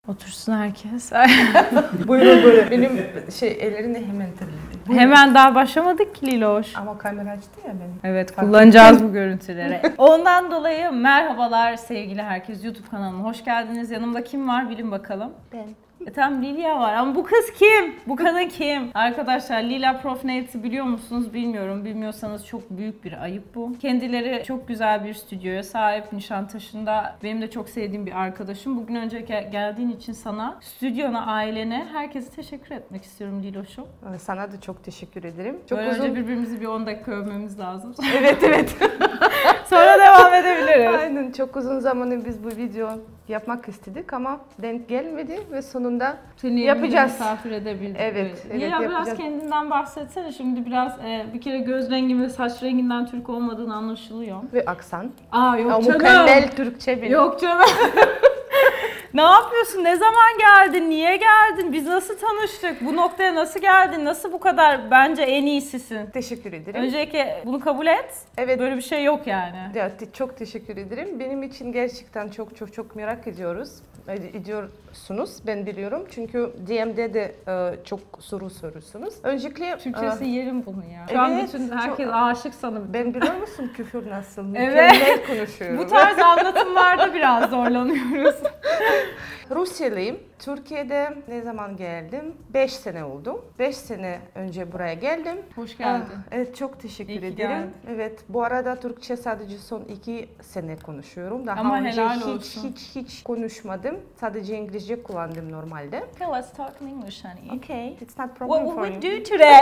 Otursun herkes. Buyurun böyle. Benim ellerini hemen terledim. Hemen daha başlamadık ki Liloş. Ama kamera açtı ya benim. Evet, kullanacağız bu görüntüleri. Ondan dolayı merhabalar sevgili herkes. YouTube kanalıma hoş geldiniz. Yanımda kim var bilin bakalım. Ben. Tamam, Lilia var ama bu kız kim? Bu kadın kim? Arkadaşlar, Lila Profnate'i biliyor musunuz bilmiyorum. Bilmiyorsanız çok büyük bir ayıp bu. Kendileri çok güzel bir stüdyoya sahip Nişantaşı'nda. Benim de çok sevdiğim bir arkadaşım. Bugün önce geldiğin için sana, stüdyona, ailene, herkese teşekkür etmek istiyorum Liloş'um. Sana da çok teşekkür ederim. Çok böyle uzun... önce birbirimizi bir 10 dakika övmemiz lazım. Evet. Sonra devam edebiliriz. Aynen, çok uzun zamandır biz bu video yapmak istedik ama denk gelmedi ve sonunda seni yapacağız. Misafir edebildik. Evet, Lila biraz kendinden bahsetsene. Şimdi biraz bir kere göz rengi ve saç renginden Türk olmadığını anlaşılıyor. Ve aksan. Yok canım. Mükemmel Türkçe benim. Yok canım. Ne yapıyorsun? Ne zaman geldin? Niye geldin? Biz nasıl tanıştık? Bu noktaya nasıl geldin? Nasıl bu kadar bence en iyisisin? Teşekkür ederim. Öncelikle bunu kabul et. Evet. Böyle bir şey yok yani. Evet, çok teşekkür ederim. Benim için gerçekten çok merak ediyorsunuz. Ben biliyorum. Çünkü DM'de de çok soru soruyorsunuz. Öncelikle... Türkçesi yerim bunu ya. Şu an bütün herkes aşık sana. Ben biliyor musun küfür nasıl? Evet. Mükemmel konuşuyorum. Bu tarz anlatımlarda biraz zorlanıyoruz. Rusyalıyım. Türkiye'de ne zaman geldim? 5 sene oldu. 5 sene önce buraya geldim. Hoş geldin. Evet, çok teşekkür ederim. Geldin. Evet, bu arada Türkçe sadece son 2 sene konuşuyorum. Daha ama önce helal olsun. hiç konuşmadım. Sadece İngilizce kullandım normalde. Okay, let's talk in English, honey. Okay, it's not problem What for would you. we do today?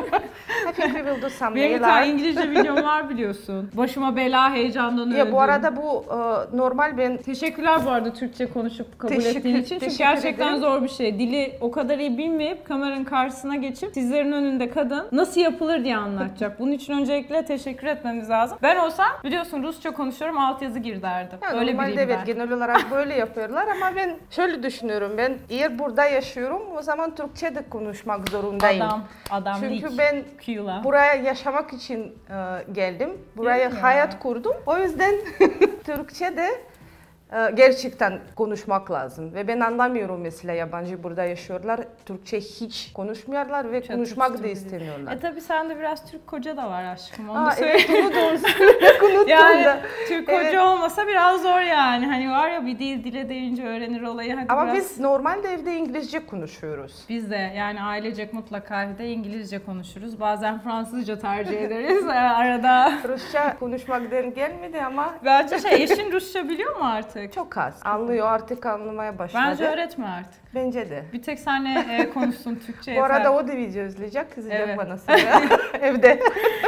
I think we will do some Benim bir nail tane art. İngilizce videom var biliyorsun. Başıma bela, heyecandan öldüm. Ya bu arada bu normal ben... Teşekkürler bu arada Türkçe konuşup kabul ettiğin için. Çünkü gerçekten ederim. zor bir şey. Dili o kadar iyi bilmeyip kameranın karşısına geçip sizlerin önünde kadın nasıl yapılır diye anlatacak. Bunun için öncelikle teşekkür etmemiz lazım. Ben olsam biliyorsun Rusça konuşuyorum, altyazı gir derdim. Ya öyle normalde biriyim evet, ben. genel olarak böyle yapıyorlar ama ben şöyle düşünüyorum. Ben eğer burada yaşıyorum o zaman Türkçe de konuşmak zorundayım. Adam Çünkü ben Q'la. buraya yaşamak için geldim. Buraya hayat kurdum. O yüzden Türkçe de gerçekten konuşmak lazım. Ve ben anlamıyorum mesela yabancı burada yaşıyorlar. Türkçe hiç konuşmuyorlar ve konuşmak da istemiyorlar. Tabi sende biraz Türk koca da var aşkım. Onu söyleyeyim. Evet, onu da unuttum yani da. Türk koca olmasa biraz zor yani. Hani var ya bir dile deyince öğrenir olayı. Hadi ama biraz... biz normalde evde İngilizce konuşuyoruz. Biz de yani ailecek mutlaka evde İngilizce konuşuruz. Bazen Fransızca tercih ederiz arada. Rusça konuşmaktan gelmedi ama... Bence eşin Rusça biliyor mu artık? Çok az. Anlıyor, artık anlamaya başladı. Bence öğretme artık. Bence de. Bir tek senle konuşsun Türkçe. Bu arada o da video izleyecek, kızacak evet. bana sonra evde.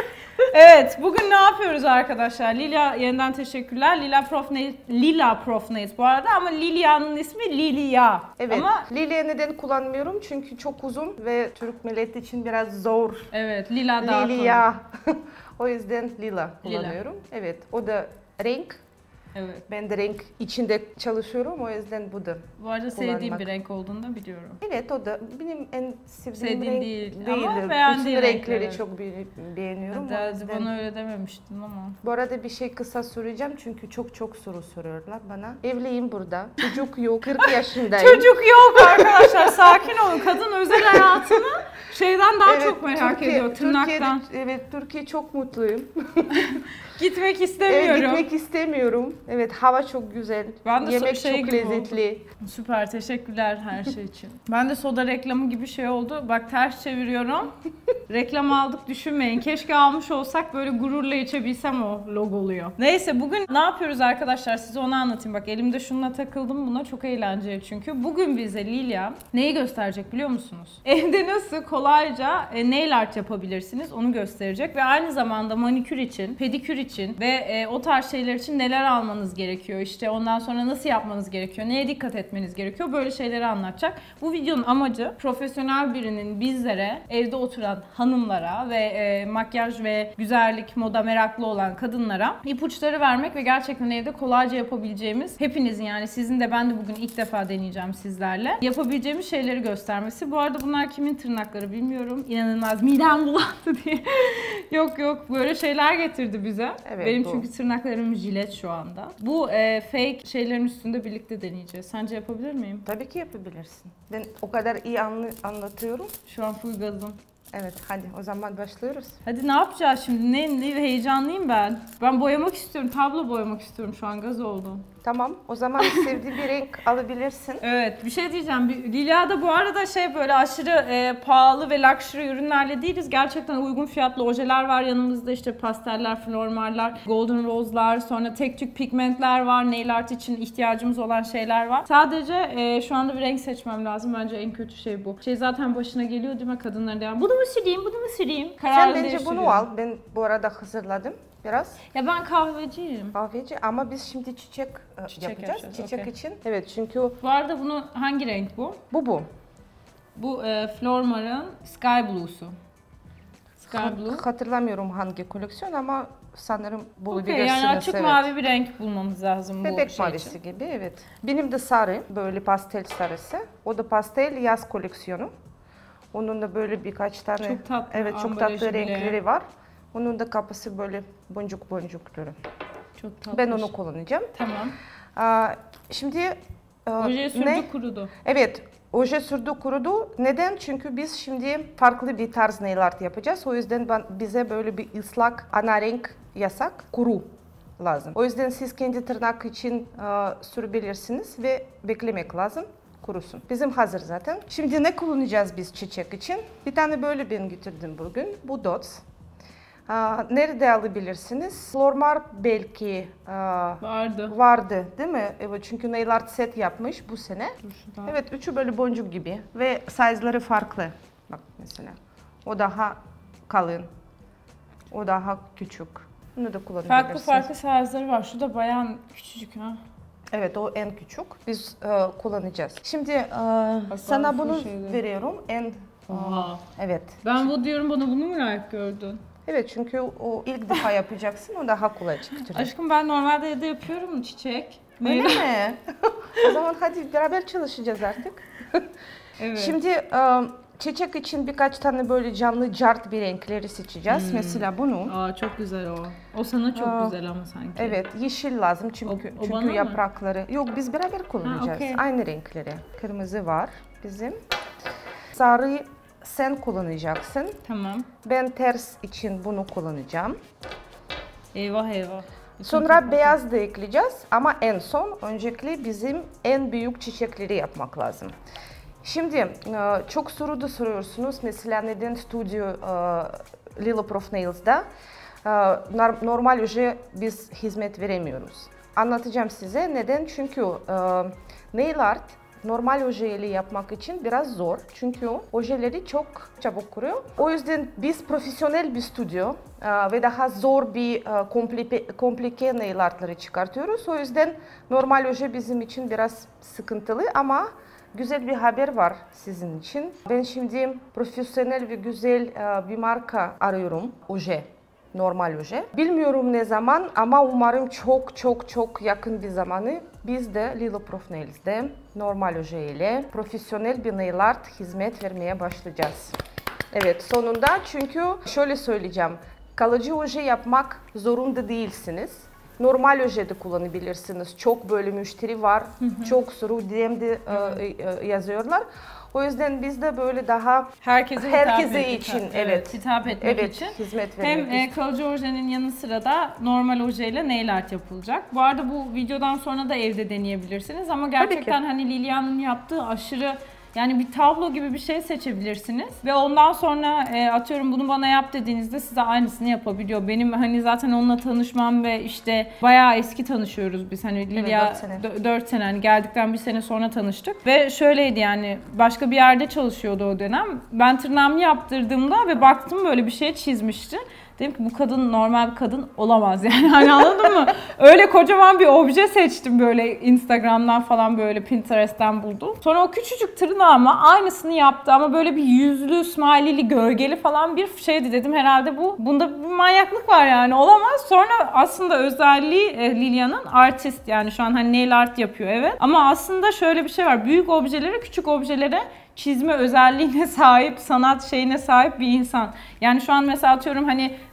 Evet, bugün ne yapıyoruz arkadaşlar? Lila yeniden teşekkürler. Lila Profnate bu arada ama Lilia'nın ismi Lilia. Evet, ama... Lilia neden kullanmıyorum? Çünkü çok uzun ve Türk milleti için biraz zor. Evet, Lila daha Lilia. O yüzden Lila kullanıyorum. Evet, o da renk. Evet. Ben de renk içinde çalışıyorum, o yüzden bu da. Bu arada sevdiğim bir renk olduğunu da biliyorum. Evet, o da benim en sevdiğim Sevdiğin renk değil. değil. Ama beğendiğin bütün renkleri renkler. çok beğeniyorum. Hadi bana öyle dememiştin ama. Bu arada bir şey kısa soracağım çünkü çok soru soruyorlar bana. Evliyim burada. Çocuk yok. 40 yaşındayım. Çocuk yok arkadaşlar, sakin olun. Kadın özel hayatını şeyden daha çok merak ediyor, tırnaktan. Türkiye çok mutluyum. Gitmek istemiyorum. Gitmek istemiyorum. Evet, hava çok güzel. Ben de yemek çok lezzetli. Süper, teşekkürler her şey için. Ben de soda reklamı gibi şey oldu. Bak ters çeviriyorum. Reklam aldık düşünmeyin. Keşke almış olsak, böyle gururla içebilsem o logoluyor. Neyse, bugün ne yapıyoruz arkadaşlar, size onu anlatayım. Bak elimde şununla takıldım, buna çok eğlenceli çünkü. Bugün bize Lilia neyi gösterecek biliyor musunuz? Evde nasıl kolayca nail art yapabilirsiniz onu gösterecek ve aynı zamanda manikür için, pedikür için ve o tarz şeyler için neler almanız gerekiyor, işte ondan sonra nasıl yapmanız gerekiyor, neye dikkat etmeniz gerekiyor, böyle şeyleri anlatacak. Bu videonun amacı profesyonel birinin bizlere, evde oturan hanımlara ve makyaj ve güzellik, moda meraklı olan kadınlara ipuçları vermek ve gerçekten evde kolayca yapabileceğimiz, hepinizin yani sizin de ben de bugün ilk defa deneyeceğim sizlerle, yapabileceğimiz şeyleri göstermesi. Bu arada bunlar kimin tırnakları bilmiyorum. İnanılmaz midem bulandı diye. Yok böyle şeyler getirdi bize. Evet, Benim bu. çünkü tırnaklarım jilet şu anda. Bu fake şeylerin üstünde birlikte deneyeceğiz. Sence yapabilir miyim? Tabii ki yapabilirsin. Ben o kadar iyi anlatıyorum. Şu an full gazım. Evet, hadi o zaman başlıyoruz. Hadi ne yapacağız şimdi? Ne heyecanlıyım ben. Ben boyamak istiyorum. Tablo boyamak istiyorum şu an. Gaz oldum. Tamam, o zaman sevdiğin bir renk alabilirsin. Evet, bir şey diyeceğim. Lilia'da bu arada böyle aşırı pahalı ve luxury ürünlerle değiliz. Gerçekten uygun fiyatlı ojeler var yanımızda. İşte pasteller, flormarlar, golden rose'lar, sonra tek tük pigmentler var. Nail art için ihtiyacımız olan şeyler var. Sadece şu anda bir renk seçmem lazım. Bence en kötü şey bu. Zaten başına geliyor değil mi kadınların? Yani bunu mu süreyim, bunu mu süreyim? Sen bence bunu al. Ben bu arada hazırladım biraz. Ya ben kahveciyim. Kahveci ama biz şimdi çiçek yapacağız. Çiçek okay. için. Evet, çünkü Bu arada bunu hangi renk bu? bu. Bu Flormar'ın Sky Blue'su. Sky Blue. Hatırlamıyorum hangi koleksiyon ama sanırım Okay, bulabilirsiniz. yani açık evet. mavi bir renk bulmamız lazım bu Bebek şey mavisi için. gibi, evet. Benim de sarı, böyle pastel sarısı. O da pastel yaz koleksiyonu. Onun da böyle birkaç tane, Çok tatlı, evet, çok ambalajı tatlı bile. renkleri var. Onun da kapısı böyle boncuk boncukları. Çok tatlı. Ben onu kullanacağım. Tamam. Şimdi Ojeyi sürdü kurudu. Evet, oje sürdü kurudu. Neden? Çünkü biz şimdi farklı bir tarz nail art yapacağız. O yüzden bize böyle bir ıslak ana renk yasak, kuru lazım. O yüzden siz kendi tırnak için sürebilirsiniz ve beklemek lazım kurusun. Bizim hazır zaten. Şimdi ne kullanacağız biz çiçek için? Bir tane böyle ben getirdim bugün. Bu dots. Nerede alabilirsiniz? Flormar belki vardı değil mi? Evet, çünkü nail art set yapmış bu sene. Evet, üçü böyle boncuk gibi ve size'ları farklı. Bak mesela. O daha kalın. O daha küçük. Bunu da kullanabilirsiniz. Farklı size'ları var. Şu da bayağı küçücük ha. Evet, o en küçük. Biz kullanacağız. Şimdi sana bunu veriyorum. Evet. Ben bu diyorum, bana bunu mu layık gördün? Evet, çünkü o ilk defa yapacaksın, o daha kolay çıktı. Aşkım ben normalde evde yapıyorum çiçek. Öyle mi? O zaman hadi beraber çalışacağız artık. Evet. Şimdi çiçek için birkaç tane böyle canlı cart bir renkleri seçeceğiz. Mesela bunu. Çok güzel o. O sana çok güzel ama sanki. Evet, yeşil lazım çünkü yaprakları. Yok, biz beraber kullanacağız. Okay. Aynı renkleri. Kırmızı var bizim. Sarı sen kullanacaksın. Tamam. Ben ters için bunu kullanacağım. Eyvah eyvah. Sonra beyaz da ekleyeceğiz ama en son öncelikle bizim en büyük çiçekleri yapmak lazım. Şimdi çok soru da soruyorsunuz. Mesela neden Studio Lila Prof Nails'da normal oje biz hizmet veremiyoruz. Anlatacağım size neden. Çünkü nail art normal ojeyle yapmak için biraz zor. Çünkü ojeleri çok çabuk kuruyor. O yüzden biz profesyonel bir stüdyo ve daha zor bir komplike nail artları çıkartıyoruz. O yüzden normal oje bizim için biraz sıkıntılı ama güzel bir haber var sizin için. Ben şimdi profesyonel ve güzel bir marka arıyorum. Oje. Normal oje. Bilmiyorum ne zaman ama umarım çok yakın bir zamanı biz de Lila Prof Nails'de normal oje ile profesyonel bir nail art hizmet vermeye başlayacağız. Evet, sonunda, çünkü şöyle söyleyeceğim. Kalıcı oje yapmak zorunda değilsiniz. Normal oje de kullanabilirsiniz. Çok böyle müşteri var. Çok soru DM'de yazıyorlar. O yüzden biz de böyle daha herkese için hitap etmek için hizmet vermek hem kalıcı ojenin yanı sıra da normal ojeyle nail art yapılacak. Bu arada bu videodan sonra da evde deneyebilirsiniz ama gerçekten hani Lilia'nın yaptığı aşırı, yani bir tablo gibi bir şey seçebilirsiniz ve ondan sonra atıyorum bunu bana yap dediğinizde size aynısını yapabiliyor. Benim hani zaten onunla tanışmam ve işte bayağı eski tanışıyoruz biz, hani Lilia 4 sene hani geldikten bir sene sonra tanıştık ve şöyleydi, yani başka bir yerde çalışıyordu o dönem. Ben tırnağımı yaptırdığımda ve baktım böyle bir şey çizmişti. Dedim ki bu kadın normal bir kadın olamaz yani, hani anladın mı? Öyle kocaman bir obje seçtim böyle Instagram'dan falan, böyle Pinterest'ten buldum. Sonra o küçücük tırnağıma aynısını yaptı ama böyle bir yüzlü, smiley'li, gölgeli falan bir şeydi. Dedim herhalde bunda bir manyaklık var yani, olamaz. Sonra aslında özelliği Lilia'nın artist, yani şu an hani nail art yapıyor evet. Ama aslında şöyle bir şey var, büyük objelere, küçük objelere çizme özelliğine sahip, sanat şeyine sahip bir insan. Yani şu an mesela atıyorum hani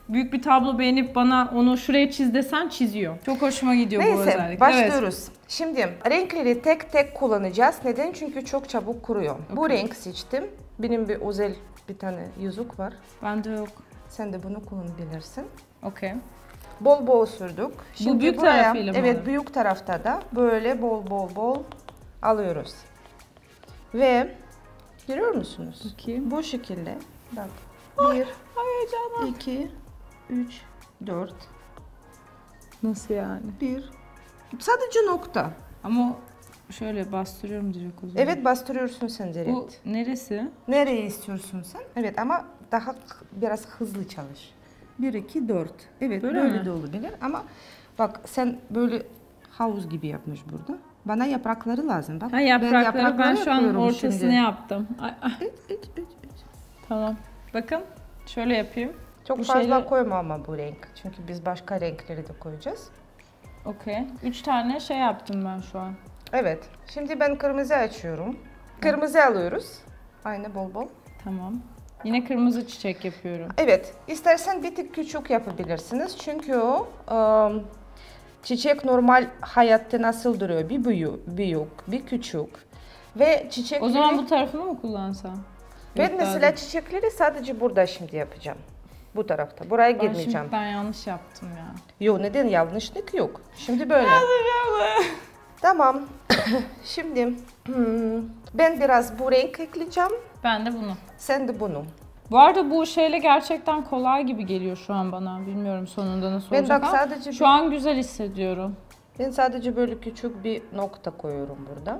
büyük bir tablo beğenip bana onu şuraya çiz desen çiziyor. Çok hoşuma gidiyor bu özellik. Neyse başlıyoruz. Şimdi renkleri tek tek kullanacağız. Neden? Çünkü çok çabuk kuruyor. Bu renk seçtim. Benim bir özel bir tane yüzük var. Bende yok. Sen de bunu kullanabilirsin. Okey. Bol bol sürdük. Şimdi büyük buraya, tarafıyla mı evet alalım? büyük tarafta da böyle bol alıyoruz. Ve görüyor musunuz? Bakayım. Bu şekilde. Bak. 1, 2, 3, 4. Nasıl yani? 1. Sadece nokta. Ama şöyle bastırıyorum direkt o zaman. Evet bastırıyorsun sen direkt. Bu neresi? Nereye istiyorsun sen? Evet ama daha biraz hızlı çalış. 1, 2, 4. Evet Böyle böyle mi? de olabilir ama bak sen böyle havuz gibi yapmış burada. Bana yaprakları lazım. Bak, Ha yaprakları ben şu an yapıyorum ortasını şimdi. yaptım. Ay, ay. Tamam. Bakın şöyle yapayım. Çok Bu fazla şeyle- koyma ama bu renk. Çünkü biz başka renkleri de koyacağız. Okey. 3 tane şey yaptım ben şu an. Evet. Şimdi ben kırmızı açıyorum. Kırmızı alıyoruz. Aynı bol. Tamam. Yine kırmızı çiçek yapıyorum. Evet. İstersen bir tık küçük yapabilirsiniz. Çünkü o çiçek normal hayatta nasıl duruyor? Bir büyük, bir küçük. Ve çiçekleri... O zaman bu tarafını mı kullansam? Ben Yok, daha mesela değil. çiçekleri sadece burada şimdi yapacağım. Bu tarafta. Buraya Ben girmeyeceğim. şimdiden yanlış yaptım ya. Yok neden yanlışlık yok. Şimdi böyle. Tamam. Şimdi ben biraz bu renk ekleyeceğim. Ben de bunu. Sen de bunu. Bu arada bu şeyle gerçekten kolay gibi geliyor şu an bana. Bilmiyorum sonunda nasıl Ben olacak bak ama sadece şu an güzel hissediyorum. Ben sadece böyle küçük bir nokta koyuyorum burada.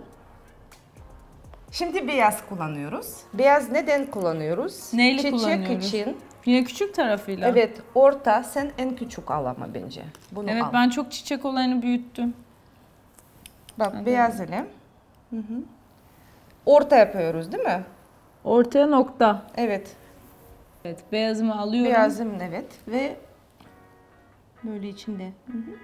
Şimdi beyaz kullanıyoruz. Beyaz neden kullanıyoruz? Neyle Çiçek kullanıyoruz? için. Yine küçük tarafıyla. Evet, orta sen en küçük al ama bence. Bunu Evet al. ben çok çiçek olayını büyüttüm. Bak beyaz ile. Hı hı. Orta yapıyoruz değil mi? Ortaya nokta. Evet. Evet beyazımı alıyorum. Beyazım evet ve böyle içinde. Hı hı.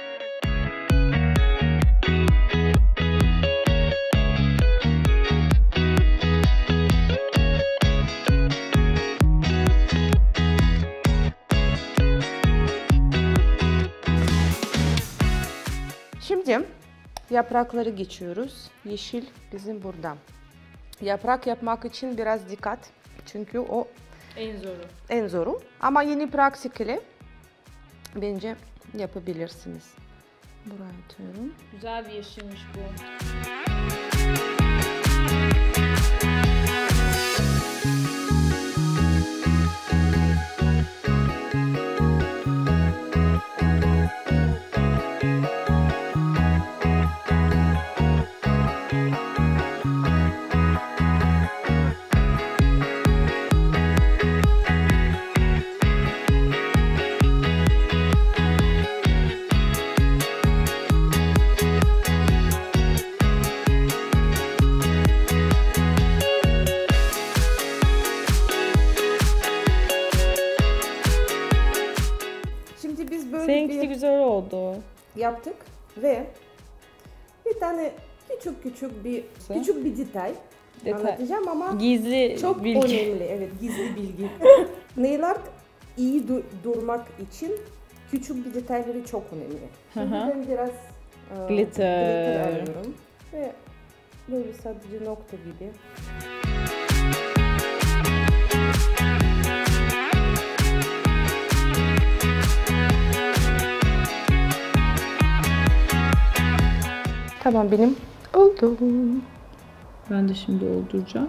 Şimdi yaprakları geçiyoruz. Yeşil bizim burada. Yaprak yapmak için biraz dikkat. Çünkü o En zoru. en zoru. Ama yeni pratik ile bence yapabilirsiniz. Buraya atıyorum. Güzel bir yeşilmiş bu. Şimdi biz böyle Seninkisi bir güzel oldu. yaptık ve bir tane küçük bir detay anlatacağım ama Gizli çok bilgi. önemli. Evet, gizli bilgi. Nail iyi durmak için küçük bir detayları çok önemli. Şimdi Hı hı. ben biraz Glitter. alıyorum ve böyle sadece nokta gibi. Tamam benim oldu. Ben de şimdi olduracağım.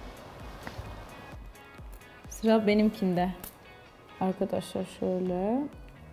Sıra benimkinde. Arkadaşlar şöyle.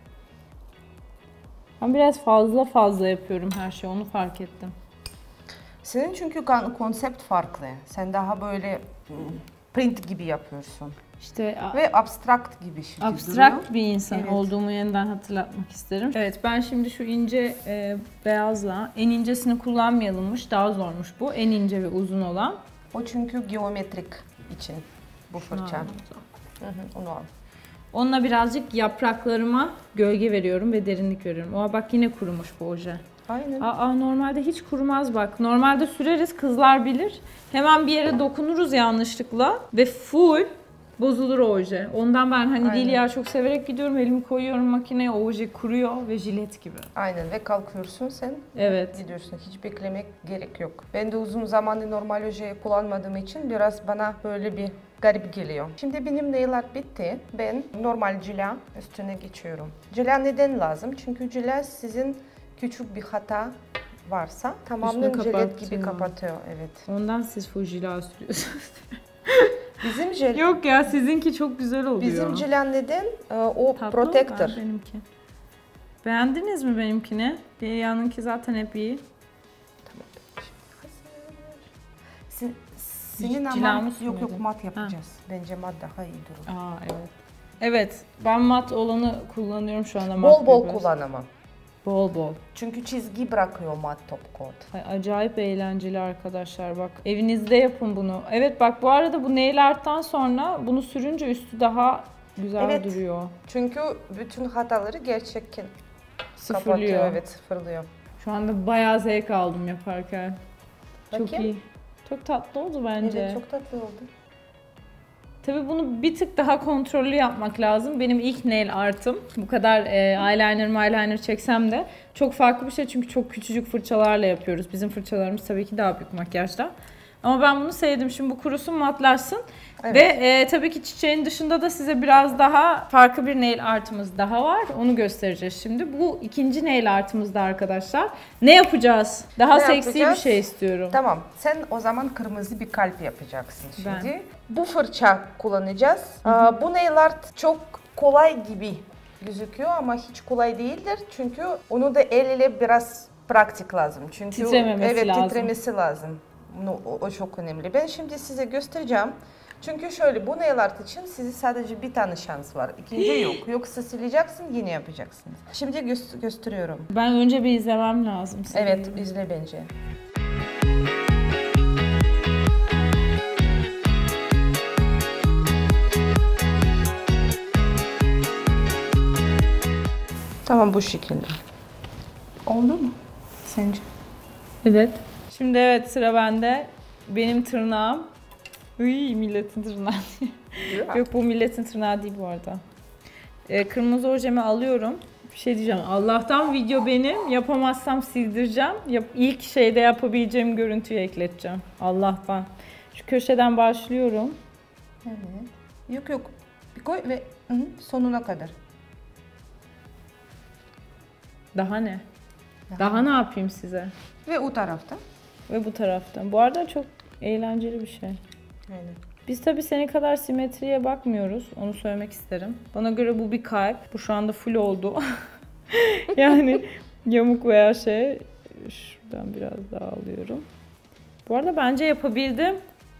Ben biraz fazla yapıyorum her şeyi, onu fark ettim. Senin çünkü konsept farklı. Sen daha böyle print gibi yapıyorsun. İşte Ve abstrakt gibi şimdi abstrakt duruyor. bir insan Evet. olduğumu yeniden hatırlatmak isterim. Evet ben şimdi şu ince beyazla, en incesini kullanmayalımmış, daha zormuş bu. En ince ve uzun olan. O çünkü geometrik için bu fırça. Ha, Hı hı, onu al. Onunla birazcık yapraklarıma gölge veriyorum ve derinlik veriyorum. Oha bak yine kurumuş bu oje. Aynen. Normalde hiç kurumaz bak. Normalde süreriz, kızlar bilir. Hemen bir yere dokunuruz yanlışlıkla ve full Bozulur o oje. Ondan ben hani Aynen. Lilia çok severek gidiyorum. Elimi koyuyorum makineye. O oje kuruyor ve jilet gibi. Aynen ve kalkıyorsun sen. Evet. Gidiyorsun. Hiç beklemek gerek yok. Ben de uzun zamandır normal oje kullanmadığım için biraz bana böyle bir garip geliyor. Şimdi benim nail art bitti. Ben normal cila üstüne geçiyorum. Cila neden lazım? Çünkü cila sizin küçük bir hata varsa tamamen jilet kapatıyor. gibi kapatıyor. Evet. Ondan siz Fujila sürüyorsunuz. Bizim jel, Yok ya sizinki çok güzel oluyor. bizim cila neden? O Tatlı protector. mı benimki? Beğendiniz mi benimkini? Lilia'nınki zaten hep iyi. Senin ama Cilamız yok mıydı? mat yapacağız. Bence mat daha iyi durur. Aa evet. Evet ben mat olanı kullanıyorum şu anda. Bol mat bol biraz. kullan ama. Bol bol. Çünkü çizgi bırakıyor mat top coat. Ay, acayip eğlenceli arkadaşlar bak. Evinizde yapın bunu. Evet bak bu arada bu nail art'tan sonra bunu sürünce üstü daha güzel Evet. duruyor. Çünkü bütün hataları gerçekten Sıfırlıyor. kapatıyor. Evet, sıfırlıyor. Şu anda bayağı zevk aldım yaparken. Çok Bakayım. iyi. Çok tatlı oldu bence. Evet, çok tatlı oldu. Tabii bunu bir tık daha kontrollü yapmak lazım. Benim ilk nail art'ım. Bu kadar eyeliner çeksem de çok farklı bir şey çünkü çok küçücük fırçalarla yapıyoruz. Bizim fırçalarımız tabii ki daha büyük makyajda. Ama ben bunu sevdim. Şimdi bu kurusun, matlaşsın. Evet. Ve tabii ki çiçeğin dışında da size biraz daha farklı bir nail art'ımız daha var. Onu göstereceğiz şimdi. Bu ikinci nail art'ımızda arkadaşlar. Ne yapacağız? Daha Ne seksi yapacağız? bir şey istiyorum. Tamam, sen o zaman kırmızı bir kalp yapacaksın şimdi. Ben. Bu fırça kullanacağız. Bu nail art çok kolay gibi gözüküyor ama hiç kolay değildir. Çünkü onu da el ile biraz pratik lazım. Çünkü Titrememesi lazım. titremesi lazım. O çok önemli. Ben şimdi size göstereceğim. Çünkü şöyle bu nail art için size sadece bir tane şans var. İkinci yok. Yoksa sileceksin yine yapacaksınız. Şimdi gösteriyorum. Ben önce bir izlemem lazım. Evet, izle bence. Tamam bu şekilde. Oldu mu? Sence? Evet. Şimdi evet sıra bende. Benim tırnağım. Iy, milletin tırnağı. Yok bu milletin tırnağı değil bu arada. Kırmızı ojemi alıyorum. Bir şey diyeceğim. Allah'tan video benim. Yapamazsam sildireceğim. İlk şeyde yapabileceğim görüntüyü ekleteceğim. Allah'tan. Şu köşeden başlıyorum. Evet. Yok. Bir koy ve sonuna kadar. Daha ne? Daha ne yapayım size? Ve o tarafta. Ve bu taraftan. Bu arada çok eğlenceli bir şey. Aynen. Biz tabii senin kadar simetriye bakmıyoruz. Onu söylemek isterim. Bana göre bu bir kalp. Bu şu anda full oldu. Yani yamuk veya şey. Şuradan biraz daha alıyorum. Bu arada bence yapabildim.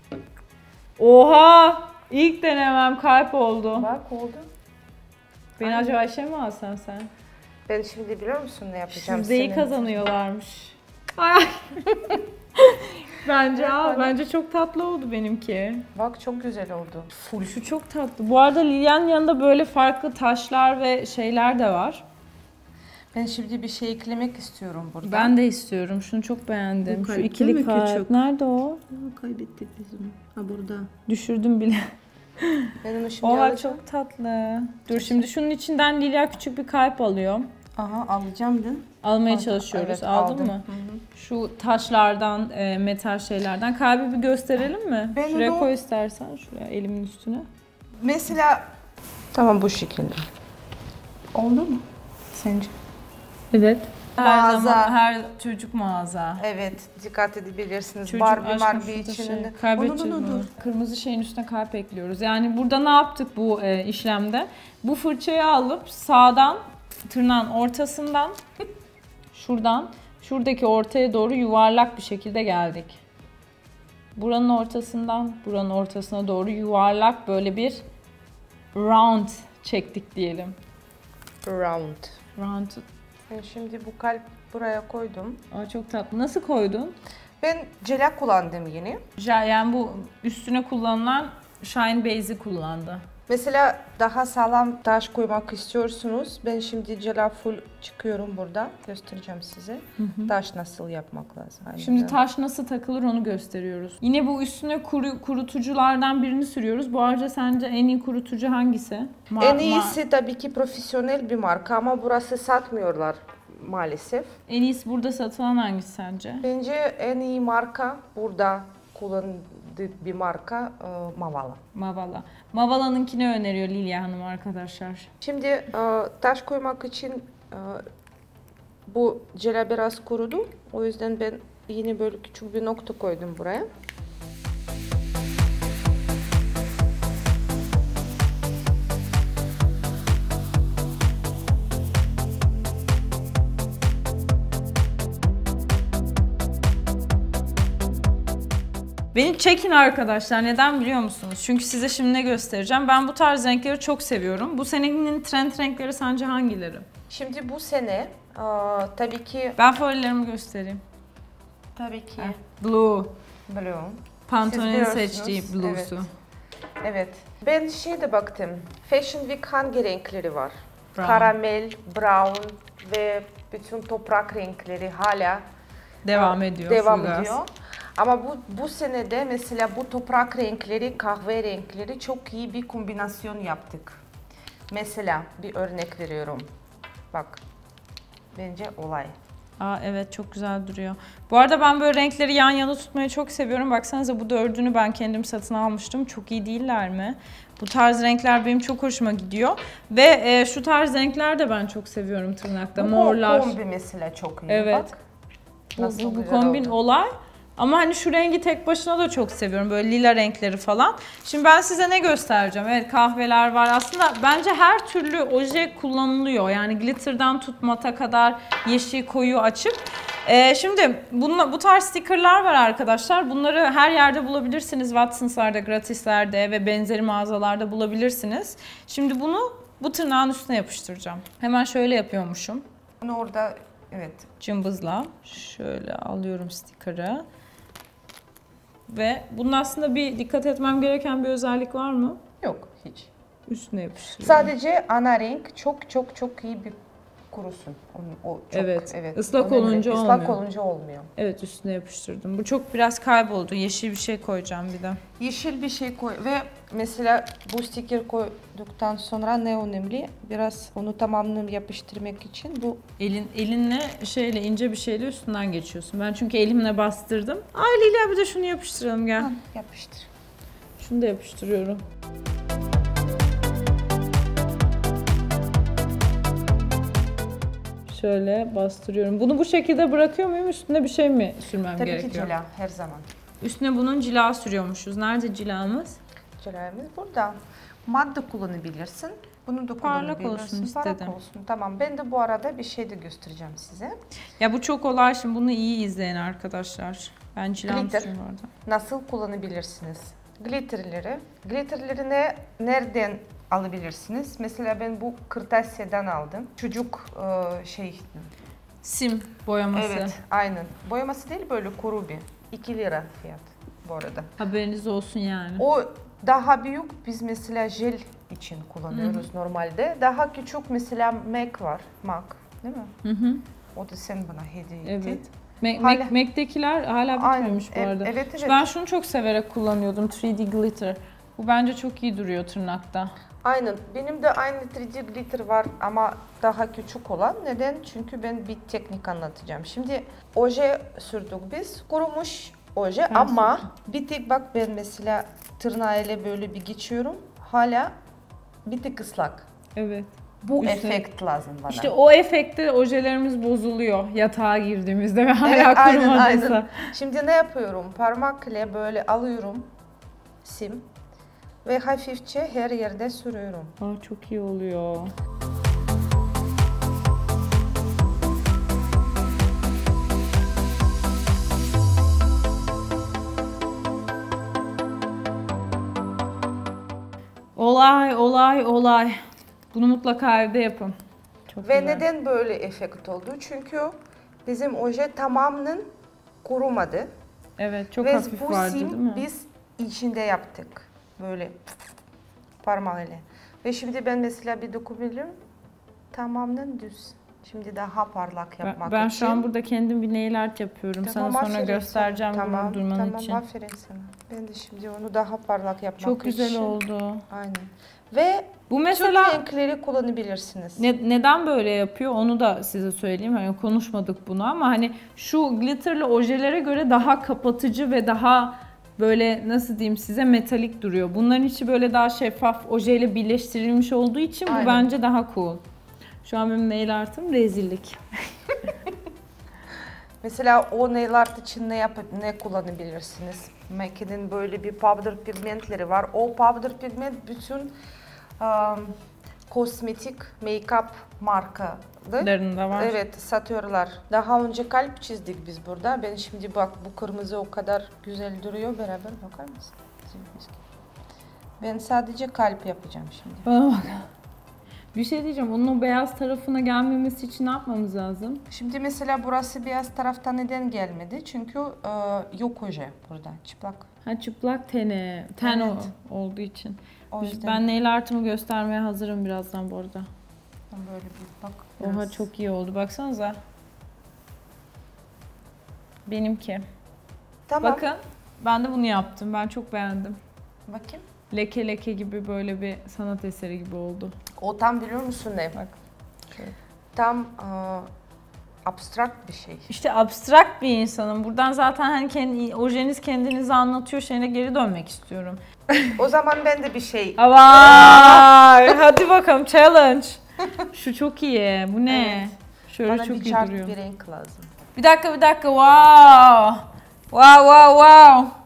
Oha! İlk denemem kalp oldu. Bak oldu. Beni acaba şey mi alsan sen? Ben şimdi biliyor musun ne yapacağım? Yüzdeyi kazanıyorlarmış. Ay. Bence çok tatlı oldu benimki. Bak çok güzel oldu. Full şu çok tatlı. Bu arada Lilia'nın yanında böyle farklı taşlar ve şeyler de var. Ben şimdi bir şey eklemek istiyorum burada. Ben de istiyorum. Şunu çok beğendim. Bu Şu kalp ikili değil mi? kalp. Küçük. Nerede o? Kaybettik biz onu. Ha burada. Düşürdüm bile. Ben onu şimdi Oha alacağım. çok tatlı. Dur şimdi şunun içinden Lilia küçük bir kalp alıyor. Aha alacağım da. Almaya Aldım. çalışıyoruz. Evet, Aldın aldım. mı? Hı-hı. Şu taşlardan, metal şeylerden. Kalbi bir gösterelim mi? Ben Şuraya onu- koy istersen. Şuraya elimin üstüne. Mesela tamam bu şekilde. Oldu mu? Sence? Evet. Her Mağaza. zaman her çocuk mağaza. Evet, dikkat edebilirsiniz. Çocuk Barbie aşkım Barbie şurada içinde. şey, kaybedeceğiz bunu. Kırmızı şeyin üstüne kalp ekliyoruz. Yani burada ne yaptık bu işlemde? Bu fırçayı alıp sağdan tırnağın ortasından şuradan şuradaki ortaya doğru yuvarlak bir şekilde geldik. Buranın ortasından buranın ortasına doğru yuvarlak böyle bir round çektik diyelim. Round. Round. Ben şimdi bu kalp buraya koydum. Aa, çok tatlı. Nasıl koydun? Ben cela kullandım yine. Yani bu üstüne kullanılan Shine Base'i kullandı. Mesela daha sağlam taş koymak istiyorsunuz. Ben şimdi cila full çıkıyorum burada. Göstereceğim size. Taş nasıl yapmak lazım. Şimdi taş nasıl takılır onu gösteriyoruz. Yine bu üstüne kurutuculardan birini sürüyoruz. Bu arada sence en iyi kurutucu hangisi? En iyisi tabii ki profesyonel bir marka ama burası satmıyorlar maalesef. En iyisi burada satılan hangisi sence? Bence en iyi marka burada kullandığı bir marka Mavala. Mavala. Mavala'nınkini öneriyor Lilya Hanım arkadaşlar. Şimdi taş koymak için bu cila biraz kurudu. O yüzden ben yine böyle küçük bir nokta koydum buraya. Beni çekin arkadaşlar. Neden biliyor musunuz? Çünkü size şimdi ne göstereceğim. Ben bu tarz renkleri çok seviyorum. Bu senenin trend renkleri sence hangileri? Şimdi bu sene tabii ki... Ben favorilerimi göstereyim. Tabii ki. Blue. Blue. Pantone'nin Siz seçtiği biliyorsunuz. blue'su. Evet. Evet. Ben şeyde baktım. Fashion Week hangi renkleri var? Brown. Karamel, brown ve bütün toprak renkleri hala Devam ediyor. Devam Full gaz. ediyor. Ama bu senede mesela bu toprak renkleri, kahve renkleri çok iyi bir kombinasyon yaptık. Mesela bir örnek veriyorum. Bak. Bence olay. Aa, evet, çok güzel duruyor. Bu arada ben böyle renkleri yan yana tutmayı çok seviyorum. Baksanıza bu dördünü ben kendim satın almıştım. Çok iyi değiller mi? Bu tarz renkler benim çok hoşuma gidiyor. Ve şu tarz renkler de ben çok seviyorum tırnakta. Morlar. Bu kombi mesela çok iyi. Evet. Bak. Nasıl Bu güzel kombin oldu. olay. Ama hani şu rengi tek başına da çok seviyorum. Böyle lila renkleri falan. Şimdi ben size ne göstereceğim? Evet, kahveler var. Aslında bence her türlü oje kullanılıyor. Yani glitter'dan tut mata kadar, yeşil, koyu, açık. Şimdi bu tarz stickerlar var arkadaşlar. Bunları her yerde bulabilirsiniz. Watsons'larda, gratislerde ve benzeri mağazalarda bulabilirsiniz. Şimdi bunu bu tırnağın üstüne yapıştıracağım. Hemen şöyle yapıyormuşum. Bunu orada evet. Cımbızla şöyle alıyorum sticker'ı. Ve bunun aslında bir dikkat etmem gereken bir özellik var mı? Yok hiç. Üstüne yapıştırıyorum. Sadece ana renk çok iyi bir kurusun. O çok, Evet. Islak önemli. olunca Islak olmuyor. olunca olmuyor. Evet, üstüne yapıştırdım. Bu çok biraz kayboldu. Yeşil bir şey koyacağım bir de. Yeşil bir şey koy ve mesela bu sticker koyduktan sonra ne önemli? Biraz onu tamamını yapıştırmak için bu Elinle şeyle ince bir şeyle üstünden geçiyorsun. Ben çünkü elimle bastırdım. Ay Lila, bir de şunu yapıştıralım, gel. yapıştır. Şunu da yapıştırıyorum. Şöyle bastırıyorum. Bunu bu şekilde bırakıyor muyum? Üstüne bir şey mi sürmem Tabii gerekiyor? ki cila her zaman. Üstüne bunun cila sürüyormuşuz. Nerede cilamız? Cilamız burada. Madde kullanabilirsin. Bunu da Parlak kullanabilirsin. olsun Parlak istedim. olsun. Tamam. Ben de bu arada bir şey de göstereceğim size. Ya bu çok kolay, şimdi bunu iyi izleyin arkadaşlar. Ben cilamı Glitter. sürüyorum orada. Nasıl kullanabilirsiniz? Glitterleri nereden alabilirsiniz? Mesela ben bu kırtasiyeden aldım. Çocuk Sim boyaması. Evet, aynen. Boyaması değil, böyle kuru bir. 2 lira fiyat bu arada. Haberiniz olsun yani. O daha büyük, biz mesela jel için kullanıyoruz normalde. Daha küçük mesela MAC var. MAC değil mi? Hı. O da sen bana hediye ettin. Evet. Hala- Mac'dekiler hala bitmemiş bu Aynen, arada. evet. Ben şunu çok severek kullanıyordum, 3D glitter. Bu bence çok iyi duruyor tırnakta. Aynen. Benim de aynı 3D glitter var ama daha küçük olan. Neden? Çünkü ben bir teknik anlatacağım. Şimdi oje sürdük biz. Kurumuş oje ama bir tek bak, ben mesela tırnağıyla böyle bir geçiyorum. Hala bir tek ıslak. Evet. Bu Üstüne- efekt lazım bana. İşte o efekte ojelerimiz bozuluyor yatağa girdiğimizde ve hala Evet, aynen, kurumadıysa. aynen. Şimdi ne yapıyorum? Parmakla böyle alıyorum sim ve hafifçe her yerde sürüyorum. Aa, çok iyi oluyor. Olay. Bunu mutlaka evde yapın. Çok Ve güzel. neden böyle efekt oldu? Çünkü bizim oje tamamen kurumadı. Evet, çok Ve hafif bu vardı sim değil mi? biz içinde yaptık. Böyle parmağıyla. Ve şimdi ben mesela bir dokunabilirim. Tamamen düz. Şimdi daha parlak yapmak Ben için. şu an burada kendim bir nail art yapıyorum. Tamam, Sana sonra aferin göstereceğim sana. gurur durman için. Tamam, aferin sana. Ben de şimdi onu daha parlak yapmak Çok güzel için. oldu. Aynen. Ve Bu tüm mesela renkleri kullanabilirsiniz. neden böyle yapıyor onu da size söyleyeyim. Hani konuşmadık bunu ama hani şu glitterlı ojelere göre daha kapatıcı ve daha böyle nasıl diyeyim size metalik duruyor. Bunların içi böyle daha şeffaf ojeyle birleştirilmiş olduğu için bu Aynen. bence daha cool. Şu an benim nail art'ım rezillik. Mesela o nail art için ne kullanabilirsiniz? MAC'in böyle bir powder pigmentleri var. O powder pigment bütün kosmetik, make-up markalı. Larında var. Evet, satıyorlar. Daha önce kalp çizdik biz burada. Ben şimdi bak bu kırmızı o kadar güzel duruyor. Beraber bakar mısın? Ben sadece kalp yapacağım şimdi. Bana bak. Bir şey diyeceğim. Onun o beyaz tarafına gelmemesi için ne yapmamız lazım? Şimdi mesela burası beyaz taraftan neden gelmedi? Çünkü yok oje burada, çıplak. Ha çıplak ten Evet. olduğu için. O yüzden Ben nail art'ımı göstermeye hazırım birazdan bu arada. böyle bir bak. Oha biraz. çok iyi oldu. Baksanıza. Benimki. Tamam. Bakın ben de bunu yaptım. Ben çok beğendim. Bakayım. Leke leke gibi böyle bir sanat eseri gibi oldu. O tam biliyor musun ne? Bak. Tam abstrakt bir şey. İşte abstrakt bir insanım. Buradan zaten hani ojeniz kendinizi anlatıyor şeyine geri dönmek istiyorum. O zaman ben de bir şey. Vay! Hadi bakalım challenge. Şu çok iyi. Bu ne? Evet. Şöyle Bana çok bir iyi chart, duruyor. bir renk lazım. Bir dakika. Wow! Wow.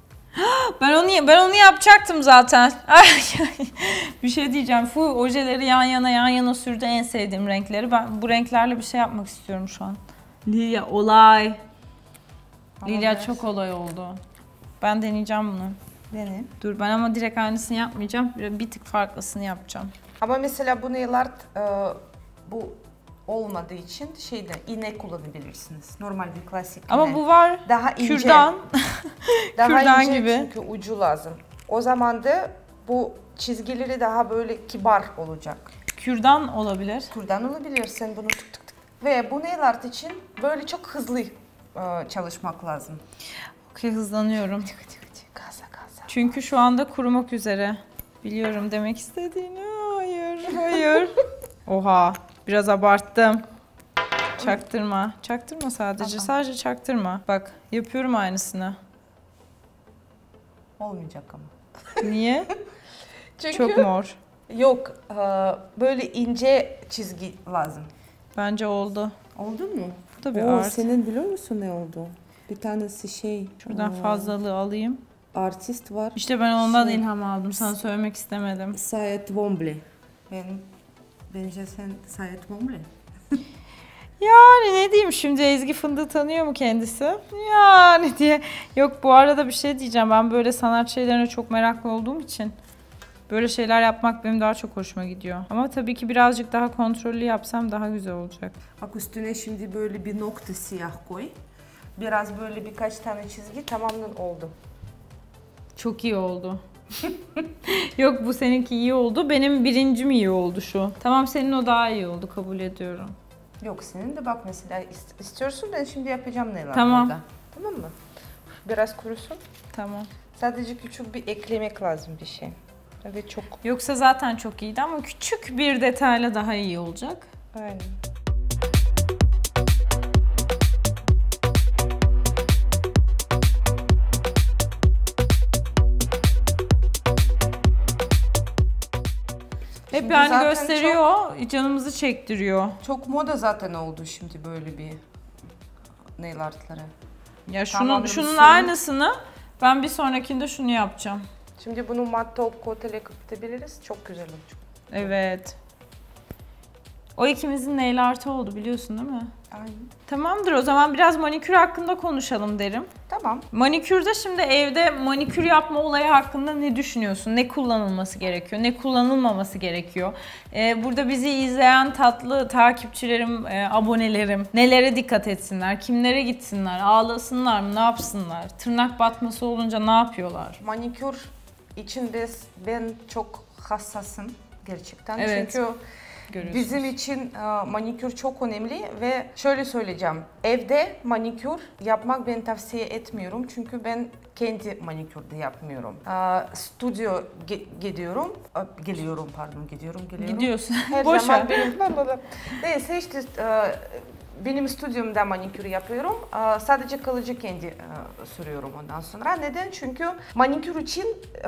Ben onu yapacaktım zaten. Bir şey diyeceğim. Full ojeleri yan yana sürdü en sevdiğim renkleri. Ben bu renklerle bir şey yapmak istiyorum şu an. Lilya olay. Ama Lilya biraz- çok olay oldu. Ben deneyeceğim bunu. Dene. Dur ben ama direkt aynısını yapmayacağım. Bir tık farklısını yapacağım. Ama mesela bu nail art bu olmadığı için şeyde iğne kullanabilirsiniz. Normal bir klasik Ama iğne. bu var. Daha ince. Kürdan. Daha kürdan ince gibi. çünkü ucu lazım. O zaman da bu çizgileri daha böyle kibar olacak. Kürdan olabilir. Kürdan olabilir. Sen bunu tık tık tık. Ve bu nail art için böyle çok hızlı çalışmak lazım. Okey hızlanıyorum. Gaza. Çünkü şu anda kurumak üzere. Biliyorum demek istediğini. Hayır. Oha. Biraz abarttım. Çaktırma. Çaktırma sadece. Tamam. Sadece çaktırma. Bak yapıyorum aynısını. Olmayacak ama. Niye? Çünkü Çok mor. yok böyle ince çizgi lazım. Bence oldu. Oldu mu? Bu da bir Oo, art. senin biliyor musun ne oldu? Bir tanesi şey. Şuradan fazlalığı alayım. Artist var. İşte ben ondan Şey- ilham aldım. Sana söylemek istemedim. Sayet Wombley. Bence sen Sayet Wombley. Yani ne diyeyim şimdi Ezgi Fındık'ı tanıyor mu kendisi? Yani diye. Yok bu arada bir şey diyeceğim. Ben böyle sanat şeylerine çok meraklı olduğum için böyle şeyler yapmak benim daha çok hoşuma gidiyor. Ama tabii ki birazcık daha kontrollü yapsam daha güzel olacak. Bak üstüne şimdi böyle bir nokta siyah koy. Biraz böyle birkaç tane çizgi tamamen oldu. Çok iyi oldu. Yok bu seninki iyi oldu. Benim birincim iyi oldu şu. Tamam senin o daha iyi oldu kabul ediyorum. Yok senin de bak mesela istiyorsun ben şimdi yapacağım neler Tamam. burada. Tamam mı? Biraz kurusun. Tamam. Sadece küçük bir eklemek lazım bir şey. Ve çok Yoksa zaten çok iyiydi ama küçük bir detayla daha iyi olacak. aynen. Hep Şimdi yani zaten gösteriyor, canımızı çektiriyor. Çok moda zaten oldu şimdi böyle bir nail artları. Ya Tamamen şunun sürüm. aynısını ben bir sonrakinde şunu yapacağım. Şimdi bunu mat top kotele kapatabiliriz. Çok güzel olacak. Evet. O ikimizin nail artı oldu biliyorsun değil mi? Aynen. Tamamdır o zaman biraz manikür hakkında konuşalım derim. Tamam. Manikürde şimdi evde manikür yapma olayı hakkında ne düşünüyorsun? Ne kullanılması gerekiyor? Ne kullanılmaması gerekiyor? Burada bizi izleyen tatlı takipçilerim, abonelerim nelere dikkat etsinler? Kimlere gitsinler? Ağlasınlar mı? Ne yapsınlar? Tırnak batması olunca ne yapıyorlar? Manikür için ben çok hassasım gerçekten. Evet. Çünkü Görüyorsunuz. bizim için manikür çok önemli ve şöyle söyleyeceğim. Evde manikür yapmak ben tavsiye etmiyorum. Çünkü ben kendi manikürde yapmıyorum. Stüdyo gidiyorum. Gidiyorum. Gidiyorsun. Her Boş zaman ver. Neyse işte benim stüdyomda manikür yapıyorum. Sadece kalıcı kendi sürüyorum ondan sonra. Neden? Çünkü manikür için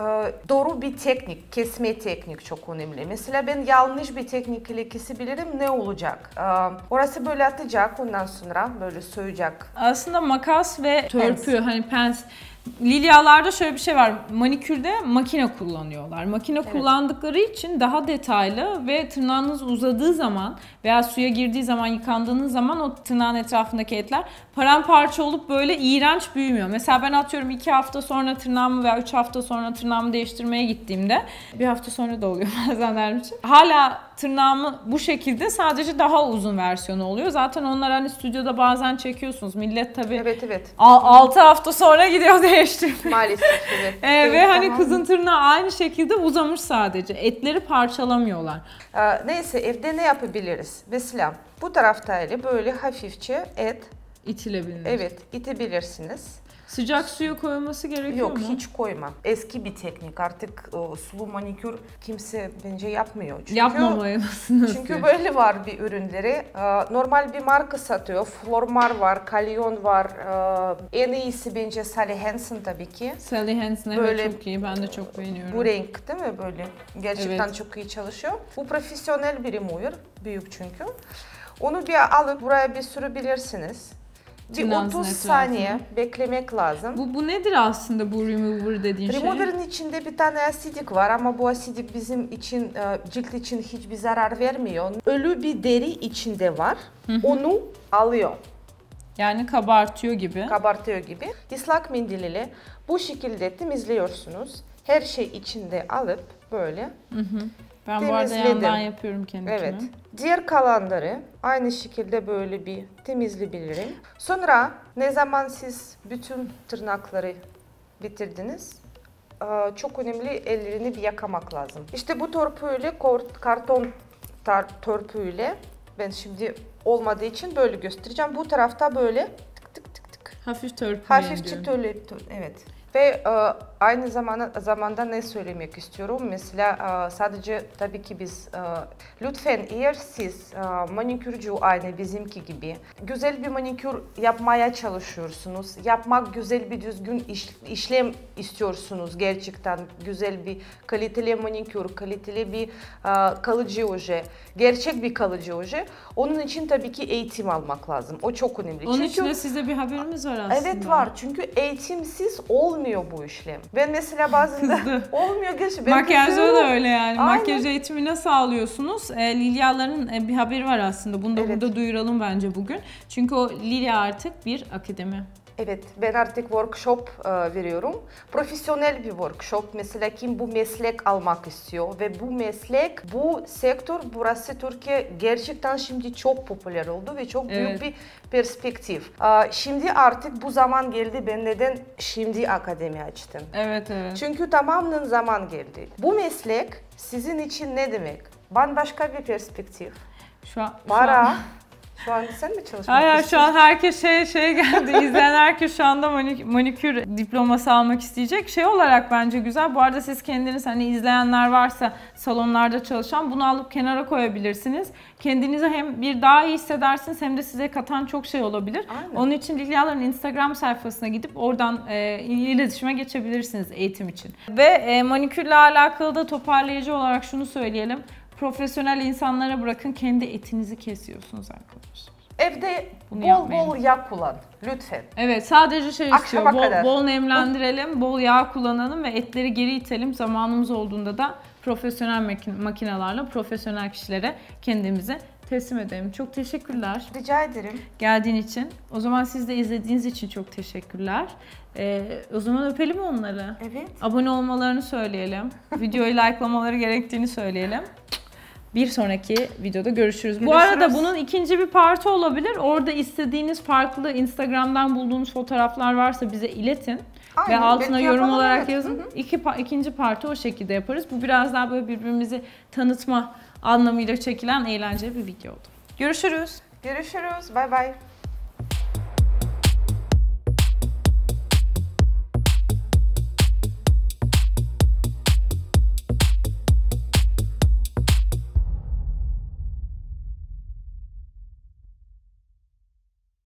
doğru bir teknik, kesme teknik çok önemli. Mesela ben yanlış bir teknik ile kesebilirim, ne olacak? Orası böyle atacak, ondan sonra böyle soyacak. Aslında makas ve törpü, hani pens. Lilyalarda şöyle bir şey var. Manikürde makine kullanıyorlar. Makine kullandıkları için daha detaylı ve tırnağınız uzadığı zaman veya suya girdiği zaman, yıkandığınız zaman o tırnağın etrafındaki etler paramparça olup böyle iğrenç büyümüyor. Mesela ben atıyorum 2 hafta sonra tırnağımı veya 3 hafta sonra tırnağımı değiştirmeye gittiğimde, bir hafta sonra da oluyor bazen benim için. Hala tırnağımı bu şekilde, sadece daha uzun versiyonu oluyor. Zaten onlar hani stüdyoda bazen çekiyorsunuz. Millet tabii Evet. 6 hafta sonra gidiyor değiştirmeye. Maalesef evet. Ve hani kızın tırnağı aynı şekilde uzamış sadece. Etleri parçalamıyorlar. Neyse evde ne yapabiliriz? Mesela bu tarafta böyle hafifçe et, İtilebilir. evet itebilirsiniz. Sıcak suya koyulması gerekiyor Yok, mu? hiç koyma. Eski bir teknik. Artık sulu manikür kimse bence yapmıyor. Yapmamalısınız. Çünkü böyle var bir ürünleri. Normal bir marka satıyor. Flormar var, Kalyon var. En iyisi bence Sally Hansen tabii ki. Sally Hansen Böyle evet çok iyi. Ben de çok beğeniyorum. Bu renk değil mi böyle? Gerçekten Evet. çok iyi çalışıyor. Bu profesyonel bir remover. Büyük çünkü. Onu bir alıp buraya bir sürebilirsiniz. Bir Tırnağınızın 30 etrafına. saniye beklemek lazım. Bu nedir aslında bu remover dediğin şey? Remover'ın içinde bir tane asidik var ama bu asidik bizim için, cilt için hiçbir zarar vermiyor. Ölü bir deri içinde var. Onu alıyor. Yani kabartıyor gibi. Kabartıyor gibi. Islak mendil ile bu şekilde temizliyorsunuz. Her şey içinde alıp böyle. Ben bu arada temizledim. yandan yapıyorum kendimi. Evet. Diğer kalanları aynı şekilde böyle bir temizleyebilirim. Sonra ne zaman siz bütün tırnakları bitirdiniz, çok önemli, ellerini bir yıkamak lazım. İşte bu törpüyle, karton törpüyle, ben şimdi olmadığı için böyle göstereceğim. Bu tarafta böyle tık tık. Hafif törpüleyin Hafifçe diyorum. evet. Ve aynı zamanda ne söylemek istiyorum? Mesela sadece tabii ki biz lütfen eğer siz manikürcü aynı bizimki gibi güzel bir manikür yapmaya çalışıyorsunuz, yapmak güzel bir düzgün işlem istiyorsunuz, gerçekten güzel bir kaliteli manikür, kaliteli bir kalıcı oje, gerçek bir kalıcı oje. Onun için tabii ki eğitim almak lazım. O çok önemli. Onun için de size bir haberimiz var aslında. Evet var, çünkü eğitimsiz olmuyor bu işlem. Ben mesela bazen de olmuyor gerçekten. Makyajda da öyle yani. Aynen. Makyaj eğitimi nasıl alıyorsunuz? Lilyaların bir haberi var aslında. Bunu da Evet. burada duyuralım bence bugün. Çünkü o Lilya artık bir akademi. Evet, ben artık workshop veriyorum. Profesyonel bir workshop. Mesela kim bu meslek almak istiyor ve bu meslek, bu sektör, burası Türkiye gerçekten şimdi çok popüler oldu ve çok büyük Evet. bir perspektif. Şimdi artık bu zaman geldi. Ben neden şimdi akademi açtım? Evet. Çünkü tamamen zaman geldi. Bu meslek sizin için ne demek? Bambaşka bir perspektif. Şu an Para. Şu an sen mi çalışmak Hayır, şu istiyorsun? an herkes şey geldi. İzleyen herkes şu anda manikür diploması almak isteyecek. Şey olarak bence güzel. Bu arada siz kendiniz, hani izleyenler varsa salonlarda çalışan, bunu alıp kenara koyabilirsiniz. Kendinizi hem bir daha iyi hissedersiniz hem de size katan çok şey olabilir. Aynen. Onun için Lilyaların Instagram sayfasına gidip oradan iletişime geçebilirsiniz eğitim için. Ve manikürle alakalı da toparlayıcı olarak şunu söyleyelim. Profesyonel insanlara bırakın, kendi etinizi kesiyorsunuz arkadaşlar. Evde Bunu bol yapmayın. bol yağ kullan lütfen. Evet, sadece şey Akşama istiyor, kadar. bol nemlendirelim, bol yağ kullanalım ve etleri geri itelim. Zamanımız olduğunda da profesyonel makinelerle, profesyonel kişilere kendimizi teslim edelim. Çok teşekkürler Rica ederim. geldiğin için. O zaman siz de izlediğiniz için çok teşekkürler. O zaman öpelim onları. Evet. Abone olmalarını söyleyelim. Videoyu likelamaları gerektiğini söyleyelim. Bir sonraki videoda görüşürüz. Bu arada bunun ikinci bir parti olabilir. Orada istediğiniz farklı Instagram'dan bulduğunuz fotoğraflar varsa bize iletin. Aynen, Ve altına belki yorum yapalım, olarak evet. yazın. İkinci parti o şekilde yaparız. Bu biraz daha böyle birbirimizi tanıtma anlamıyla çekilen eğlenceli bir video oldu. Görüşürüz. Görüşürüz. Bay bay.